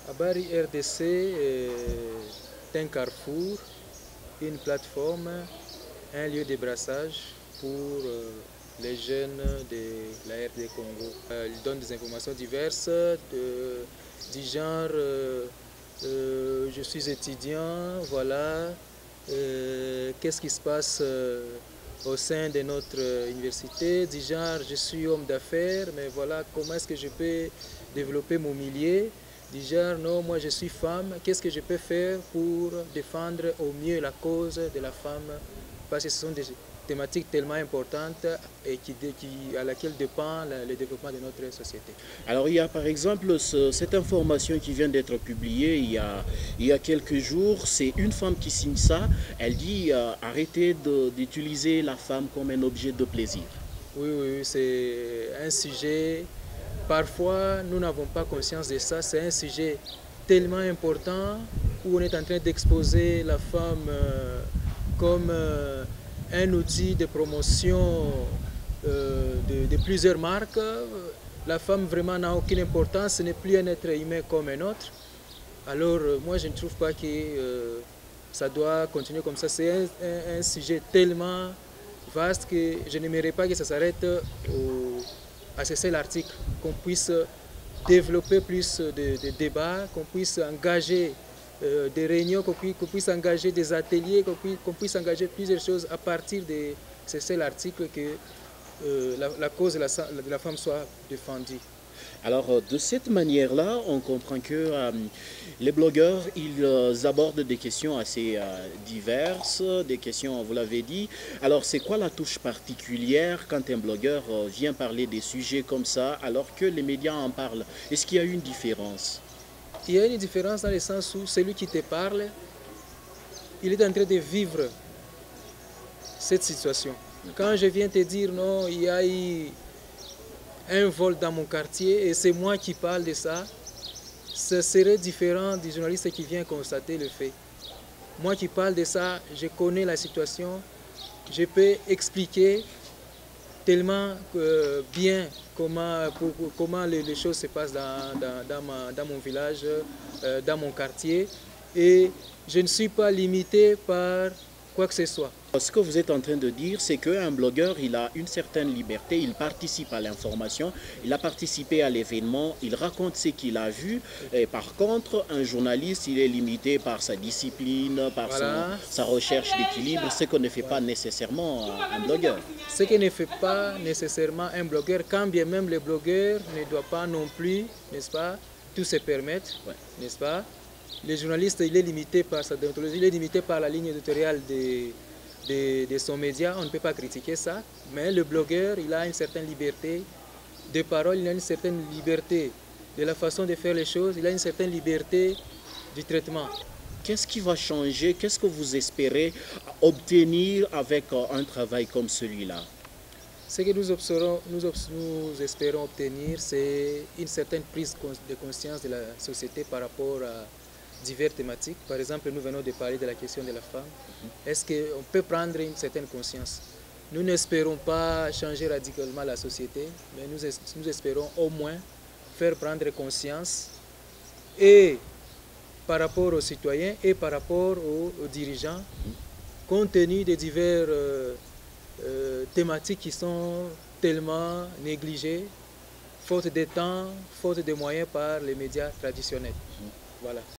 Habari RDC est un carrefour, une plateforme, un lieu de brassage pour les jeunes de la RD Congo. Il donne des informations diverses du genre je suis étudiant, voilà, qu'est-ce qui se passe au sein de notre université, du genre je suis homme d'affaires, mais voilà comment est-ce que je peux développer mon milieu, du genre non, moi je suis femme, qu'est-ce que je peux faire pour défendre au mieux la cause de la femme, parce que ce sont des thématiques tellement importantes et à laquelle dépend le développement de notre société. Alors il y a par exemple cette information qui vient d'être publiée il y a quelques jours, c'est une femme qui signe ça, elle dit arrêtez d'utiliser la femme comme un objet de plaisir. Oui, oui, c'est un sujet, parfois nous n'avons pas conscience de ça, c'est un sujet tellement important où on est en train d'exposer la femme comme un outil de promotion de plusieurs marques. La femme vraiment n'a aucune importance, ce n'est plus un être humain comme un autre. Alors moi je ne trouve pas que ça doit continuer comme ça. C'est un sujet tellement vaste que je n'aimerais pas que ça s'arrête à ce seul article, qu'on puisse développer plus de débats, qu'on puisse engager des réunions, qu'on puisse engager des ateliers, qu'on puisse engager plusieurs choses à partir de ce seul article, que la cause de la femme soit défendue. Alors de cette manière-là, on comprend que les blogueurs, ils abordent des questions assez diverses, des questions, vous l'avez dit. Alors c'est quoi la touche particulière quand un blogueur vient parler des sujets comme ça alors que les médias en parlent? Est-ce qu'il y a une différence? Il y a une différence dans le sens où celui qui te parle, il est en train de vivre cette situation. Quand je viens te dire non, il y a eu un vol dans mon quartier et c'est moi qui parle de ça, ce serait différent du journaliste qui vient constater le fait. Moi qui parle de ça, je connais la situation, je peux expliquer tellement bien comment les choses se passent dans mon village, dans mon quartier, et je ne suis pas limité par quoi que ce soit. Ce que vous êtes en train de dire, c'est qu'un blogueur, il a une certaine liberté, il participe à l'information, il a participé à l'événement, il raconte ce qu'il a vu. Et par contre, un journaliste, il est limité par sa discipline, par sa recherche d'équilibre, ce que ne fait pas nécessairement un blogueur. Ce que ne fait pas nécessairement un blogueur, quand bien même le blogueur ne doit pas non plus, n'est-ce pas, tout se permettre, n'est-ce pas. Le journaliste, il est limité par sa déontologie, il est limité par la ligne éditoriale de son média, on ne peut pas critiquer ça, mais le blogueur, il a une certaine liberté de parole, il a une certaine liberté de la façon de faire les choses, il a une certaine liberté du traitement. Qu'est-ce qui va changer? Qu'est-ce que vous espérez obtenir avec un travail comme celui-là? Ce que nous espérons obtenir, c'est une certaine prise de conscience de la société par rapport à diverses thématiques. Par exemple, nous venons de parler de la question de la femme. Est-ce qu'on peut prendre une certaine conscience? Nous n'espérons pas changer radicalement la société, mais nous espérons au moins faire prendre conscience, et par rapport aux citoyens et par rapport aux dirigeants, compte tenu des diverses thématiques qui sont tellement négligées, faute de temps, faute de moyens par les médias traditionnels. Voilà.